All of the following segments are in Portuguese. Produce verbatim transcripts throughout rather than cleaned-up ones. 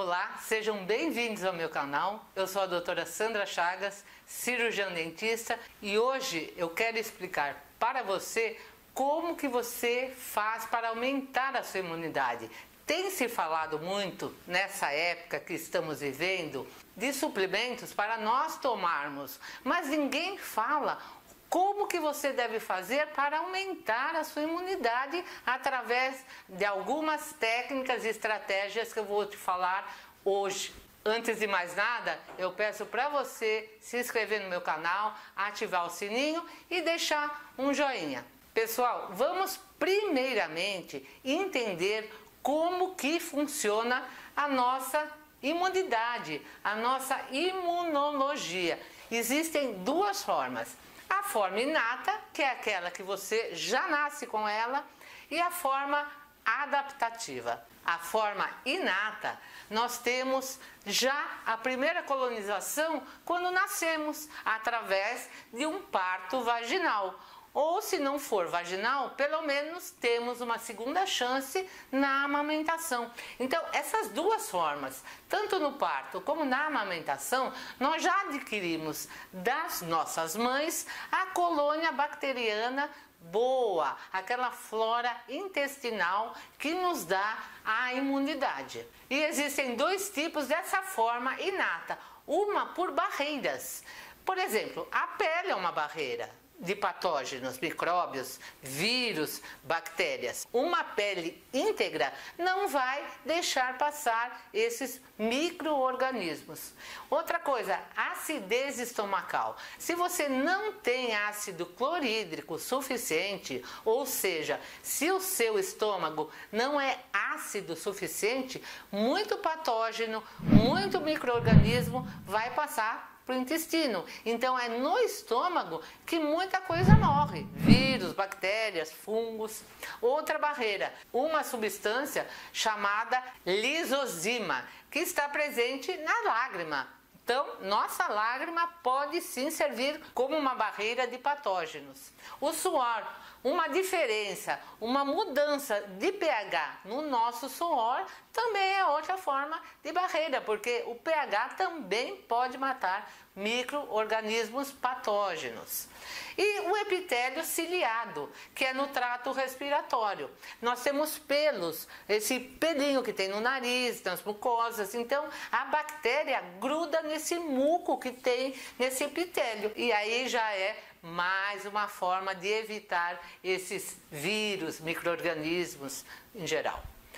Olá, sejam bem-vindos ao meu canal. Eu sou a doutora Sandra Chagas, cirurgiã dentista, e hoje eu quero explicar para você como que você faz para aumentar a sua imunidade. Tem se falado muito nessa época que estamos vivendo de suplementos para nós tomarmos, mas ninguém fala como que você deve fazer para aumentar a sua imunidade através de algumas técnicas e estratégias que eu vou te falar hoje. Antes de mais nada, eu peço para você se inscrever no meu canal, ativar o sininho e deixar um joinha. Pessoal, vamos primeiramente entender como que funciona a nossa imunidade, a nossa imunologia. Existem duas formas. A forma inata, que é aquela que você já nasce com ela, e a forma adaptativa. A forma inata, nós temos já a primeira colonização quando nascemos, através de um parto vaginal. Ou se não for vaginal, pelo menos temos uma segunda chance na amamentação. Então, essas duas formas, tanto no parto como na amamentação, nós já adquirimos das nossas mães a colônia bacteriana boa, aquela flora intestinal que nos dá a imunidade. E existem dois tipos dessa forma inata, uma por barreiras. Por exemplo, a pele é uma barreira de patógenos, micróbios, vírus, bactérias. Uma pele íntegra não vai deixar passar esses micro-organismos. Outra coisa, acidez estomacal. Se você não tem ácido clorídrico suficiente, ou seja, se o seu estômago não é ácido suficiente, muito patógeno, muito micro-organismo vai passar para o intestino. Então é no estômago que muita coisa morre, vírus, bactérias, fungos. Outra barreira, uma substância chamada lisozima, que está presente na lágrima. Então, nossa lágrima pode sim servir como uma barreira de patógenos. O suor, uma diferença, uma mudança de pH no nosso suor também é outra forma de barreira, porque o pH também pode matar micro-organismos patógenos. E o epitélio ciliado, que é no trato respiratório. Nós temos pelos, esse pelinho que tem no nariz, nas mucosas. Então, a bactéria gruda nesse muco que tem nesse epitélio. E aí já é mais uma forma de evitar esses vírus, micro-organismos em geral.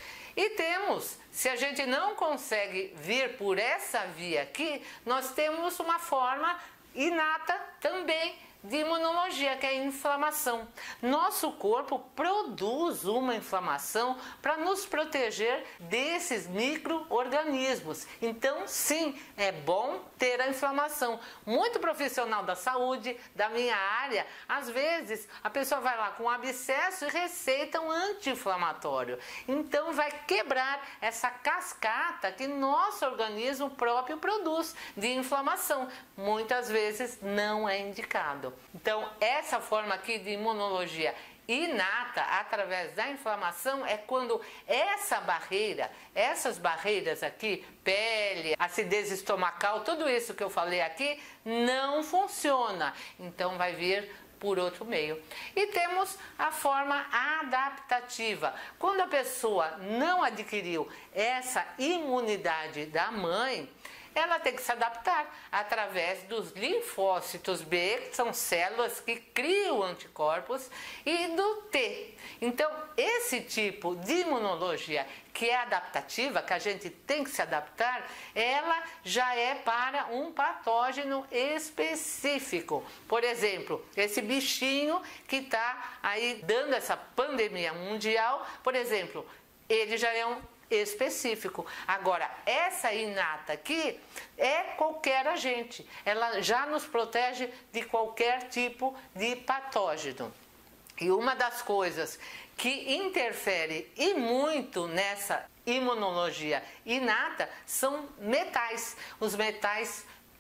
E temos, se a gente não consegue vir por essa via aqui, nós temos uma forma inata também de imunologia, que é a inflamação. Nosso corpo produz uma inflamação para nos proteger desses micro-organismos. Então, sim, é bom ter a inflamação. Muito profissional da saúde, da minha área, às vezes a pessoa vai lá com um abscesso e receita um anti-inflamatório. Então, vai quebrar essa cascata que nosso organismo próprio produz de inflamação. Muitas vezes não é indicado. Então, essa forma aqui de imunologia inata, através da inflamação, é quando essa barreira, essas barreiras aqui, pele, acidez estomacal, tudo isso que eu falei aqui, não funciona. Então, vai vir por outro meio. E temos a forma adaptativa. Quando a pessoa não adquiriu essa imunidade da mãe, ela tem que se adaptar através dos linfócitos B, que são células que criam anticorpos, e do T. Então, esse tipo de imunologia que é adaptativa, que a gente tem que se adaptar, ela já é para um patógeno específico. Por exemplo, esse bichinho que está aí dando essa pandemia mundial, por exemplo, ele já é um específico. Agora, essa inata aqui é qualquer agente, ela já nos protege de qualquer tipo de patógeno. E uma das coisas que interfere e muito nessa imunologia inata são metais, os metais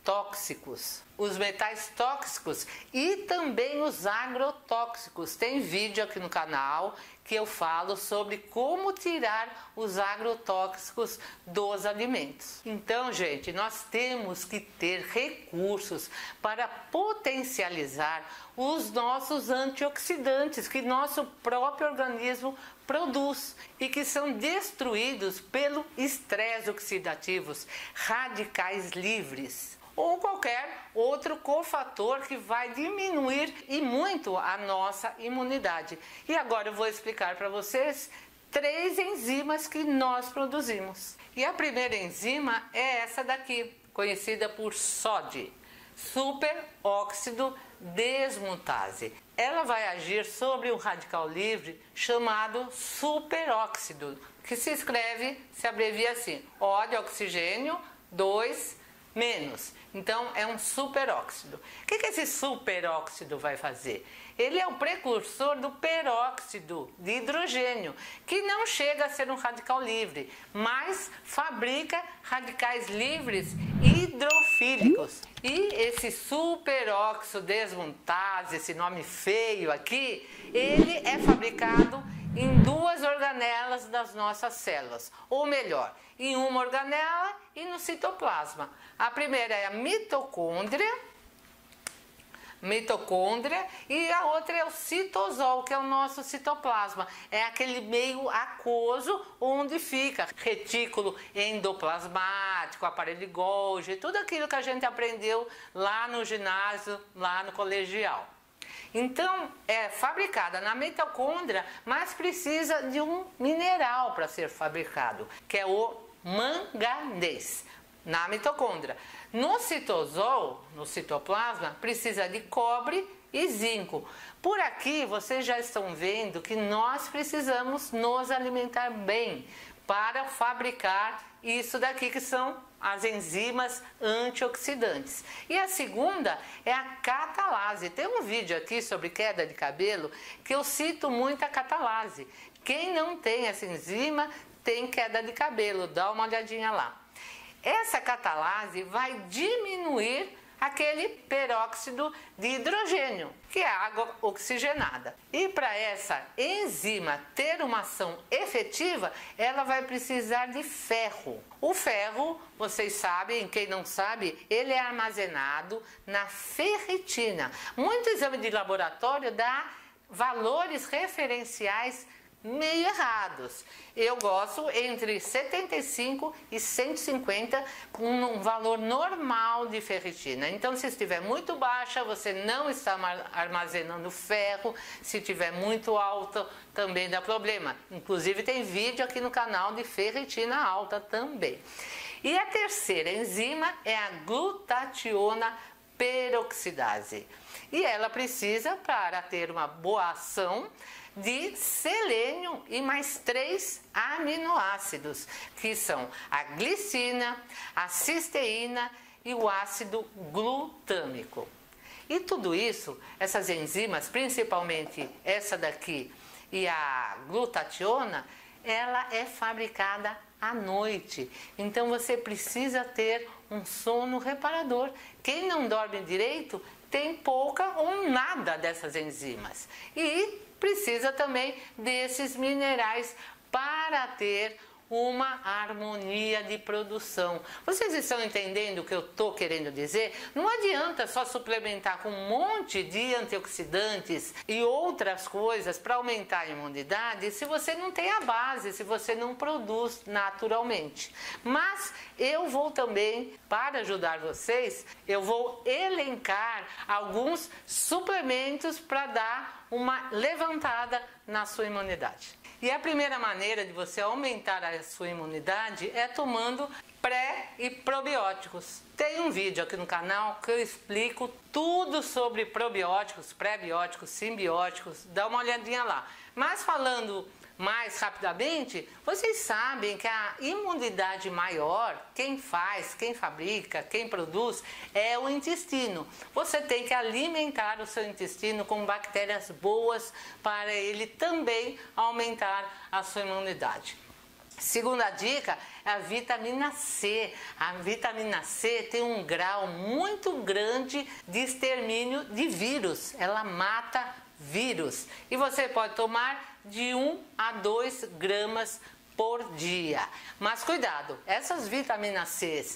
tóxicos, os metais tóxicos e também os agrotóxicos. Tem vídeo aqui no canal que eu falo sobre como tirar os agrotóxicos dos alimentos. Então, gente, nós temos que ter recursos para potencializar os nossos antioxidantes que nosso próprio organismo produz e que são destruídos pelo estresse oxidativo, radicais livres ou qualquer outro cofator que vai diminuir e muito a nossa imunidade. E agora eu vou explicar para vocês três enzimas que nós produzimos. E a primeira enzima é essa daqui, conhecida por S O D, superóxido desmutase. Ela vai agir sobre um radical livre chamado superóxido, que se escreve, se abrevia assim, O de oxigênio, dois menos. Então é um superóxido. O que que esse superóxido vai fazer? Ele é o precursor do peróxido de hidrogênio, que não chega a ser um radical livre, mas fabrica radicais livres hidrofílicos. E esse superóxido desmutase, esse nome feio aqui, ele é fabricado em duas organelas das nossas células, ou melhor, em uma organela e no citoplasma. A primeira é a mitocôndria, mitocôndria e a outra é o citosol, que é o nosso citoplasma. É aquele meio aquoso onde fica retículo endoplasmático, aparelho de Golgi, tudo aquilo que a gente aprendeu lá no ginásio, lá no colegial. Então, é fabricada na mitocôndria, mas precisa de um mineral para ser fabricado, que é o manganês, na mitocôndria. No citosol, no citoplasma, precisa de cobre e zinco. Por aqui, vocês já estão vendo que nós precisamos nos alimentar bem para fabricar isso daqui que são as enzimas antioxidantes. E a segunda é a catalase. Tem um vídeo aqui sobre queda de cabelo que eu cito muito a catalase. Quem não tem essa enzima tem queda de cabelo, dá uma olhadinha lá. Essa catalase vai diminuir aquele peróxido de hidrogênio, que é água oxigenada. E para essa enzima ter uma ação efetiva, ela vai precisar de ferro. O ferro, vocês sabem, quem não sabe, ele é armazenado na ferritina. Muito exame de laboratório dá valores referenciais meio errados. Eu gosto entre setenta e cinco e cento e cinquenta com um valor normal de ferritina. Então, se estiver muito baixa, você não está armazenando ferro. Se estiver muito alta, também dá problema. Inclusive, tem vídeo aqui no canal de ferritina alta também. E a terceira enzima é a glutationa peroxidase. E ela precisa, para ter uma boa ação, de selênio e mais três aminoácidos, que são a glicina, a cisteína e o ácido glutâmico. E tudo isso, essas enzimas, principalmente essa daqui e a glutationa, ela é fabricada à noite. Então você precisa ter um sono reparador. Quem não dorme direito tem pouca ou nada dessas enzimas. E precisa também desses minerais para ter uma harmonia de produção. Vocês estão entendendo o que eu estou querendo dizer? Não adianta só suplementar com um monte de antioxidantes e outras coisas para aumentar a imunidade se você não tem a base, se você não produz naturalmente. Mas eu vou também, para ajudar vocês, eu vou elencar alguns suplementos para dar uma levantada na sua imunidade. E a primeira maneira de você aumentar a sua imunidade é tomando pré e probióticos. Tem um vídeo aqui no canal que eu explico tudo sobre probióticos, pré-bióticos, simbióticos, dá uma olhadinha lá. Mas falando mais rapidamente, vocês sabem que a imunidade maior, quem faz, quem fabrica, quem produz, é o intestino. Você tem que alimentar o seu intestino com bactérias boas para ele também aumentar a sua imunidade. Segunda dica é a vitamina C. A vitamina C tem um grau muito grande de extermínio de vírus. Ela mata vírus. E você pode tomar de um a dois gramas por dia. Mas cuidado, essas vitaminas C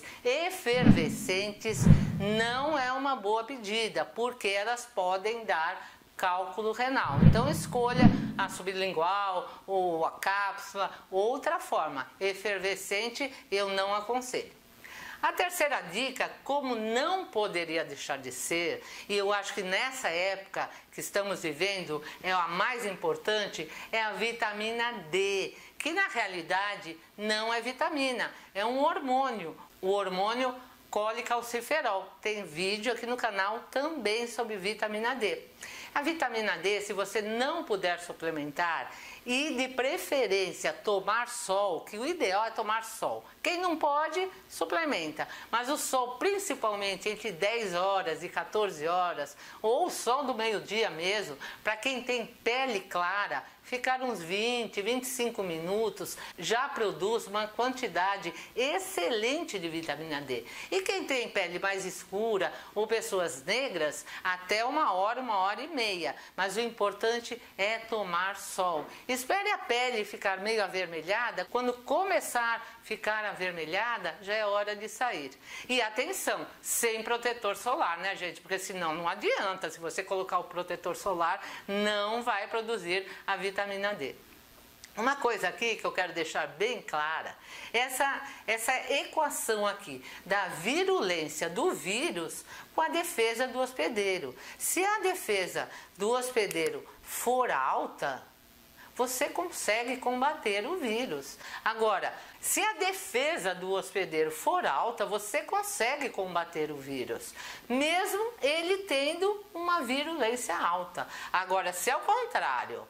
efervescentes não é uma boa pedida, porque elas podem dar cálculo renal. Então escolha a sublingual ou a cápsula, outra forma. Efervescente eu não aconselho. A terceira dica, como não poderia deixar de ser, e eu acho que nessa época que estamos vivendo é a mais importante, é a vitamina D, que na realidade não é vitamina, é um hormônio, o hormônio colecalciferol. Tem vídeo aqui no canal também sobre vitamina D. A vitamina D, se você não puder suplementar e de preferência tomar sol, que o ideal é tomar sol. Quem não pode, suplementa. Mas o sol, principalmente entre dez horas e quatorze horas, ou o sol do meio-dia mesmo, para quem tem pele clara, ficar uns vinte, vinte e cinco minutos já produz uma quantidade excelente de vitamina D. E quem tem pele mais escura ou pessoas negras, até uma hora, uma hora e meia. Mas o importante é tomar sol. Espere a pele ficar meio avermelhada. Quando começar a ficar avermelhada, já é hora de sair. E atenção, sem protetor solar, né, gente? Porque senão não adianta. Se você colocar o protetor solar, não vai produzir a vitamina D. Uma coisa aqui que eu quero deixar bem clara, essa, essa equação aqui da virulência do vírus com a defesa do hospedeiro. Se a defesa do hospedeiro for alta, você consegue combater o vírus. Agora, se a defesa do hospedeiro for alta, você consegue combater o vírus, mesmo ele tendo uma virulência alta. Agora, se ao contrário,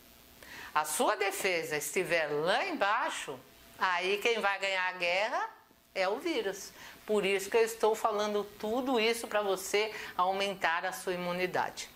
a sua defesa estiver lá embaixo, aí quem vai ganhar a guerra é o vírus. Por isso que eu estou falando tudo isso para você aumentar a sua imunidade.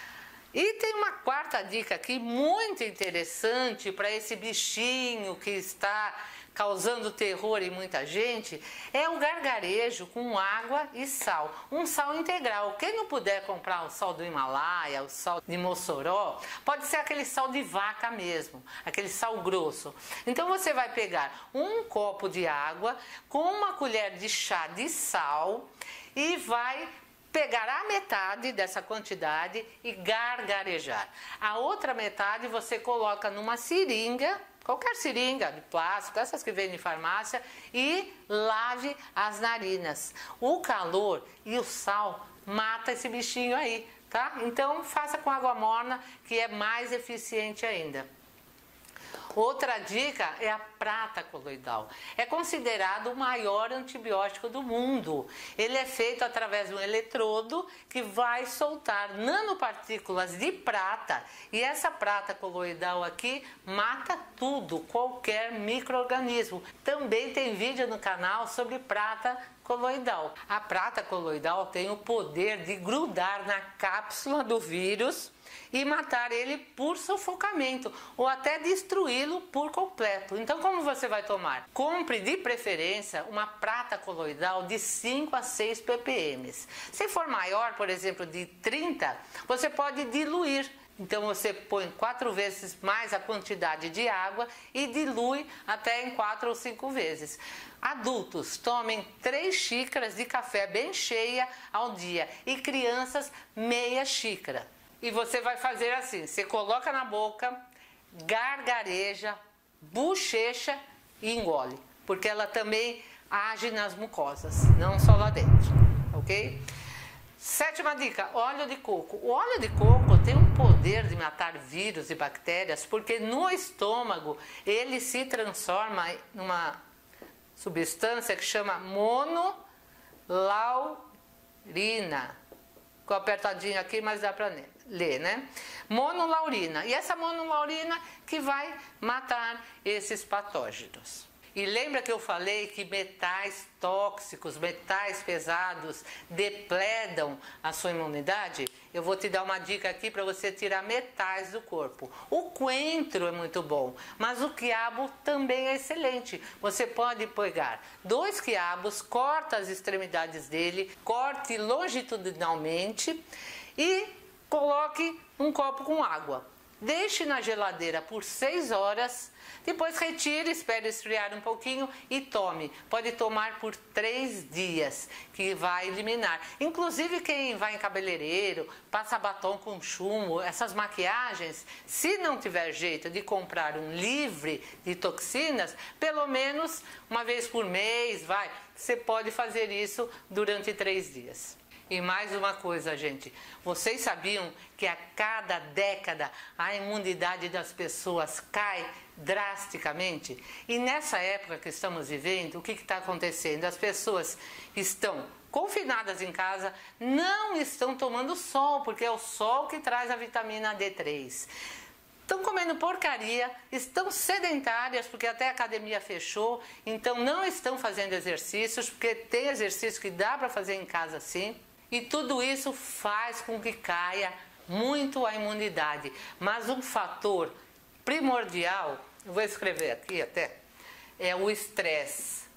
E tem uma quarta dica aqui muito interessante para esse bichinho que está causando terror em muita gente, é o gargarejo com água e sal. Um sal integral. Quem não puder comprar o sal do Himalaia, o sal de Mossoró, pode ser aquele sal de vaca mesmo, aquele sal grosso. Então você vai pegar um copo de água com uma colher de chá de sal e vai pegar a metade dessa quantidade e gargarejar. A outra metade você coloca numa seringa, qualquer seringa de plástico, essas que vendem em farmácia, e lave as narinas. O calor e o sal mata esse bichinho aí, tá? Então faça com água morna, que é mais eficiente ainda. Outra dica é a prata coloidal. É considerado o maior antibiótico do mundo. Ele é feito através de um eletrodo que vai soltar nanopartículas de prata. E essa prata coloidal aqui mata tudo, qualquer micro-organismo. Também tem vídeo no canal sobre prata coloidal. A prata coloidal tem o poder de grudar na cápsula do vírus e matar ele por sufocamento ou até destruí-lo por completo. Então, como você vai tomar? Compre de preferência uma prata coloidal de cinco a seis ppm. Se for maior, por exemplo, de trinta, você pode diluir. Então você põe quatro vezes mais a quantidade de água e dilui até em quatro ou cinco vezes. Adultos, tomem três xícaras de café bem cheia ao dia e crianças meia xícara. E você vai fazer assim, você coloca na boca, gargareja, bochecha e engole. Porque ela também age nas mucosas, não só lá dentro, ok? Sétima dica, óleo de coco. O óleo de coco tem um poder de matar vírus e bactérias, porque no estômago ele se transforma numa substância que chama monolaurina. Ficou apertadinho aqui, mas dá para ler, né? Monolaurina. E essa monolaurina que vai matar esses patógenos. E lembra que eu falei que metais tóxicos, metais pesados depredam a sua imunidade? Eu vou te dar uma dica aqui para você tirar metais do corpo. O coentro é muito bom, mas o quiabo também é excelente. Você pode pegar dois quiabos, corta as extremidades dele, corte longitudinalmente e coloque um copo com água. Deixe na geladeira por seis horas, depois retire, espere esfriar um pouquinho e tome. Pode tomar por três dias, que vai eliminar. Inclusive quem vai em cabeleireiro, passa batom com chumbo, essas maquiagens, se não tiver jeito de comprar um livre de toxinas, pelo menos uma vez por mês, vai, você pode fazer isso durante três dias. E mais uma coisa, gente, vocês sabiam que a cada década a imunidade das pessoas cai drasticamente? E nessa época que estamos vivendo, o que está acontecendo? As pessoas estão confinadas em casa, não estão tomando sol, porque é o sol que traz a vitamina D três. Estão comendo porcaria, estão sedentárias, porque até a academia fechou, então não estão fazendo exercícios, porque tem exercício que dá para fazer em casa sim. E tudo isso faz com que caia muito a imunidade. Mas um fator primordial, eu vou escrever aqui até, é o estresse.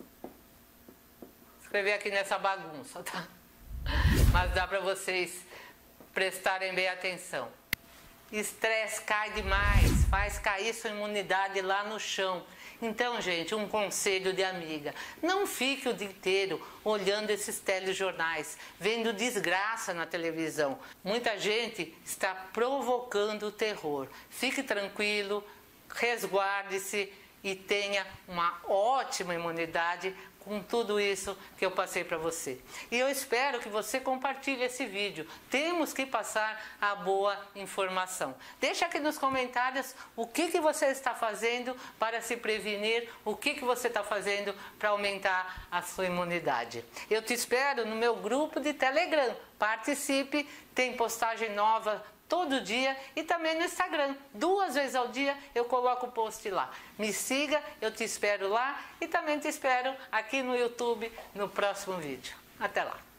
Escrever aqui nessa bagunça, tá? Mas dá para vocês prestarem bem atenção. Estresse cai demais, faz cair sua imunidade lá no chão. Então, gente, um conselho de amiga, não fique o dia inteiro olhando esses telejornais, vendo desgraça na televisão. Muita gente está provocando o terror. Fique tranquilo, resguarde-se e tenha uma ótima imunidade com tudo isso que eu passei para você. E eu espero que você compartilhe esse vídeo. Temos que passar a boa informação. Deixa aqui nos comentários o que, que você está fazendo para se prevenir, o que, que você está fazendo para aumentar a sua imunidade. Eu te espero no meu grupo de Telegram. Participe, tem postagem nova todo dia e também no Instagram. Duas vezes ao dia eu coloco o post lá. Me siga, eu te espero lá e também te espero aqui no YouTube no próximo vídeo. Até lá!